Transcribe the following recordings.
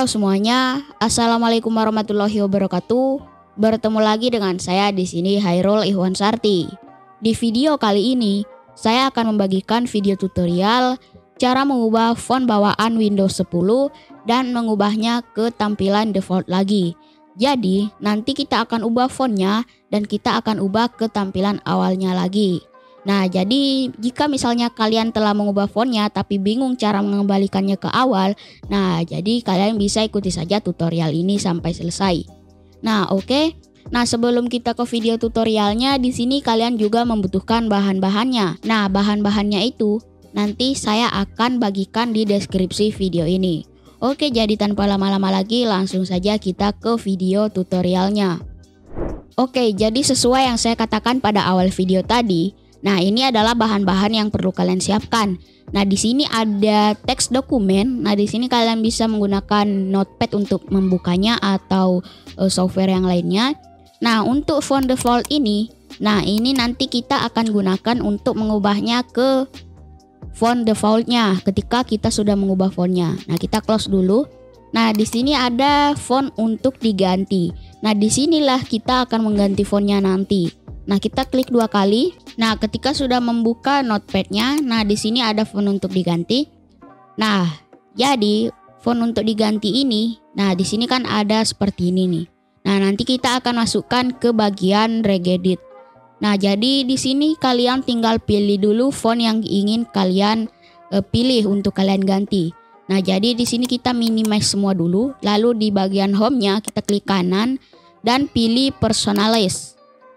Halo semuanya, Assalamualaikum warahmatullahi wabarakatuh. Bertemu lagi dengan saya di sini Hairul Ihwan Sarti. Di video kali ini, saya akan membagikan video tutorial cara mengubah font bawaan Windows 10 dan mengubahnya ke tampilan default lagi. Jadi, nanti kita akan ubah fontnya dan kita akan ubah ke tampilan awalnya lagi. Nah, jadi jika misalnya kalian telah mengubah fontnya tapi bingung cara mengembalikannya ke awal, nah jadi kalian bisa ikuti saja tutorial ini sampai selesai. Nah, oke. Nah, sebelum kita ke video tutorialnya, di sini kalian juga membutuhkan bahan-bahannya. Nah, bahan-bahannya itu nanti saya akan bagikan di deskripsi video ini. Oke, jadi tanpa lama-lama lagi langsung saja kita ke video tutorialnya. Oke, jadi sesuai yang saya katakan pada awal video tadi, nah, ini adalah bahan-bahan yang perlu kalian siapkan. Nah, di sini ada teks dokumen. Nah, di sini kalian bisa menggunakan Notepad untuk membukanya atau software yang lainnya. Nah, untuk font default ini, nah ini nanti kita akan gunakan untuk mengubahnya ke font defaultnya ketika kita sudah mengubah fontnya. Nah, kita close dulu. Nah, di sini ada font untuk diganti. Nah, disinilah kita akan mengganti fontnya nanti. Nah, kita klik 2 kali. Nah, ketika sudah membuka notepadnya, nah di sini ada font untuk diganti. Nah, jadi font untuk diganti ini, nah di sini kan ada seperti ini nih. Nah, nanti kita akan masukkan ke bagian regedit. Nah, jadi di sini kalian tinggal pilih dulu font yang ingin kalian pilih untuk kalian ganti. Nah, jadi di sini kita minimize semua dulu, lalu di bagian home-nya kita klik kanan dan pilih personalize.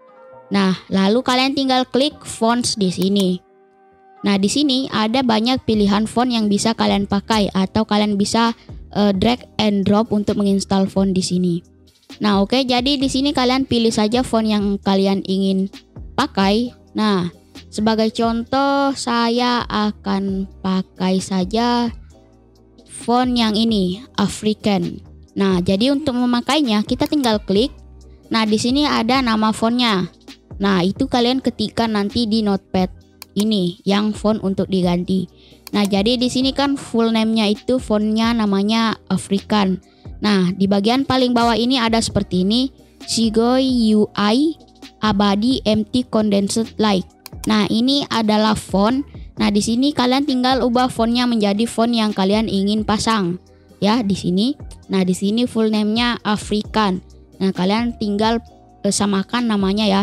Nah, lalu kalian tinggal klik fonts di sini. Nah, di sini ada banyak pilihan font yang bisa kalian pakai atau kalian bisa drag and drop untuk menginstal font di sini. Nah, oke, jadi di sini kalian pilih saja font yang kalian ingin pakai. Nah, sebagai contoh saya akan pakai saja font yang ini, African. Nah, jadi untuk memakainya kita tinggal klik. Nah, di sini ada nama fontnya. Nah, itu kalian ketikkan nanti di notepad ini yang font untuk diganti. Nah, jadi di sini kan full name-nya itu fontnya namanya African. Nah, di bagian paling bawah ini ada seperti ini, Sigoi UI Abadi Empty Condensed Light. Nah, ini adalah font. Nah, di sini kalian tinggal ubah fontnya menjadi font yang kalian ingin pasang. Ya, di sini. Nah, di sini full name-nya African. Nah, kalian tinggal samakan namanya ya.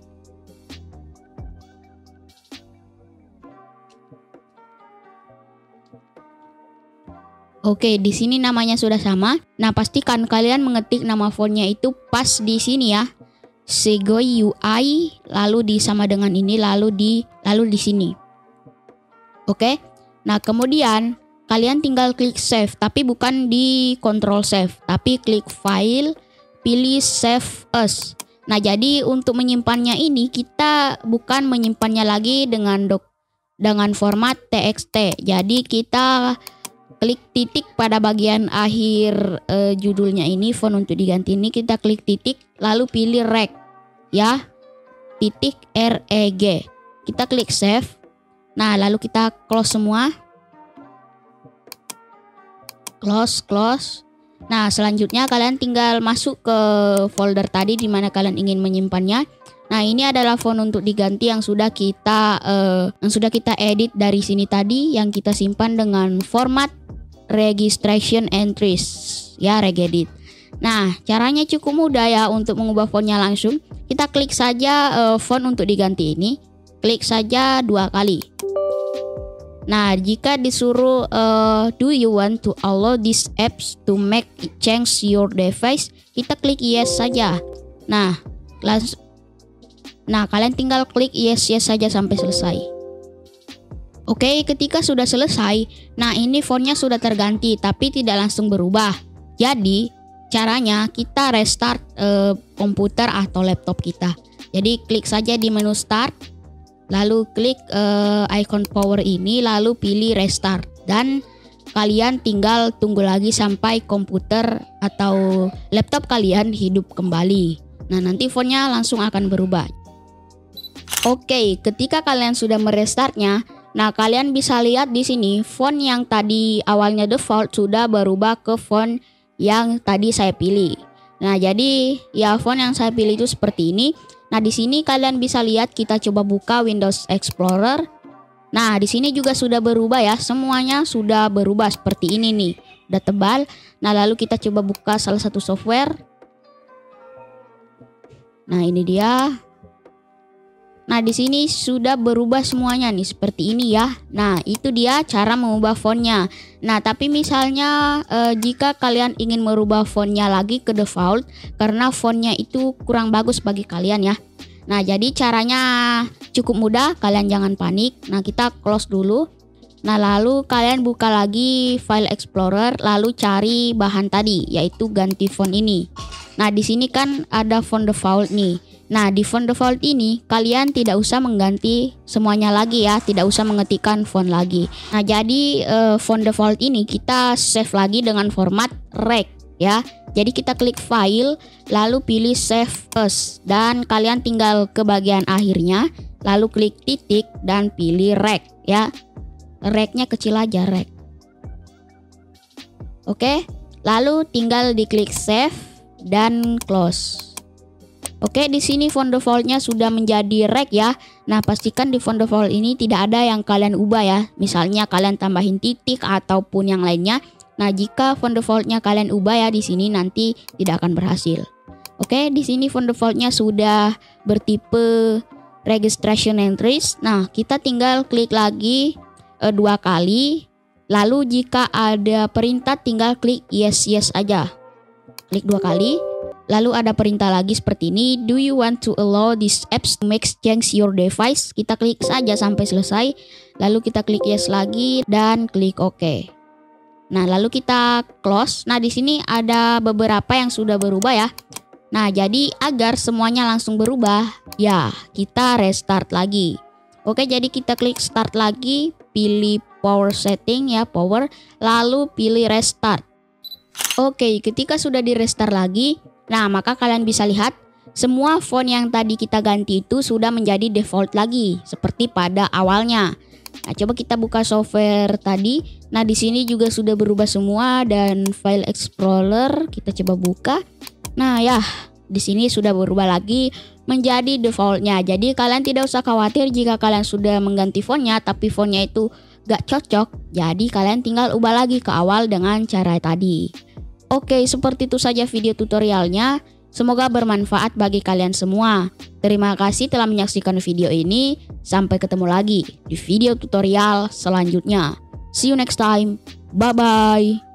Oke, di sini namanya sudah sama. Nah, pastikan kalian mengetik nama fontnya itu pas di sini ya. Sigoi UI, lalu disama dengan ini, lalu di sini. Oke. Nah, kemudian kalian tinggal klik save, tapi bukan di control save, tapi klik file, pilih save as. Nah, jadi untuk menyimpannya ini kita bukan menyimpannya lagi dengan format txt. Jadi kita klik titik pada bagian akhir judulnya ini, font untuk diganti ini, kita klik titik lalu pilih reg ya, titik reg, kita klik save. Nah, lalu kita close semua, close. Nah, selanjutnya kalian tinggal masuk ke folder tadi di mana kalian ingin menyimpannya. Nah, ini adalah font untuk diganti yang sudah kita edit dari sini tadi, yang kita simpan dengan format registration entries ya, regedit. Nah, caranya cukup mudah ya untuk mengubah fontnya langsung. Kita klik saja font untuk diganti ini, klik saja 2 kali. Nah, jika disuruh do you want to allow these apps to make change your device, kita klik yes saja. Nah, kalian tinggal klik yes saja sampai selesai. Oke, ketika sudah selesai, nah ini fontnya sudah terganti tapi tidak langsung berubah. Jadi, caranya kita restart komputer atau laptop kita. Jadi, klik saja di menu start, lalu klik icon power ini, lalu pilih restart. Dan kalian tinggal tunggu lagi sampai komputer atau laptop kalian hidup kembali. Nah, nanti fontnya langsung akan berubah. Oke, ketika kalian sudah merestartnya, nah, kalian bisa lihat di sini font yang tadi awalnya default sudah berubah ke font yang tadi saya pilih. Nah, jadi ya font yang saya pilih itu seperti ini. Nah, di sini kalian bisa lihat, kita coba buka Windows Explorer. Nah, di sini juga sudah berubah ya. Semuanya sudah berubah seperti ini nih. Udah tebal. Nah, lalu kita coba buka salah satu software. Nah, ini dia. Nah, di sini sudah berubah semuanya nih seperti ini ya. Nah, itu dia cara mengubah fontnya. Nah, tapi misalnya jika kalian ingin merubah fontnya lagi ke default karena fontnya itu kurang bagus bagi kalian ya. Nah, jadi caranya cukup mudah, kalian jangan panik. Nah, kita close dulu. Nah, lalu kalian buka lagi File Explorer, lalu cari bahan tadi, yaitu ganti font ini. Nah, di sini kan ada font default nih. Nah, di font default ini kalian tidak usah mengganti semuanya lagi ya, tidak usah mengetikkan font lagi. Nah, jadi font default ini kita save lagi dengan format rect ya. Jadi kita klik file, lalu pilih save as, dan kalian tinggal ke bagian akhirnya, lalu klik titik dan pilih rect ya. Rectnya kecil aja, rect. Oke, lalu tinggal diklik save dan close. Oke, di sini font defaultnya sudah menjadi rect ya. Nah, pastikan di font default ini tidak ada yang kalian ubah ya. Misalnya kalian tambahin titik ataupun yang lainnya. Nah, jika font defaultnya kalian ubah ya di sini nanti tidak akan berhasil. Oke, di sini font defaultnya sudah bertipe registration entries. Nah, kita tinggal klik lagi 2 kali. Lalu jika ada perintah tinggal klik yes aja. Klik 2 kali. Lalu ada perintah lagi seperti ini, do you want to allow these apps to make change your device? Kita klik saja sampai selesai. Lalu kita klik yes lagi dan klik OK. Nah, lalu kita close. Nah, di sini ada beberapa yang sudah berubah ya. Nah, jadi agar semuanya langsung berubah, ya kita restart lagi. Oke, jadi kita klik start lagi, pilih power setting ya, power, lalu pilih restart. Oke, ketika sudah di restart lagi, nah, maka kalian bisa lihat semua font yang tadi kita ganti itu sudah menjadi default lagi seperti pada awalnya. Nah, coba kita buka software tadi. Nah, di sini juga sudah berubah semua dan File Explorer kita coba buka. Nah, ya, di sini sudah berubah lagi menjadi defaultnya. Jadi kalian tidak usah khawatir jika kalian sudah mengganti fontnya tapi fontnya itu gak cocok. Jadi kalian tinggal ubah lagi ke awal dengan cara tadi. Oke, seperti itu saja video tutorialnya. Semoga bermanfaat bagi kalian semua. Terima kasih telah menyaksikan video ini. Sampai ketemu lagi di video tutorial selanjutnya. See you next time. Bye-bye.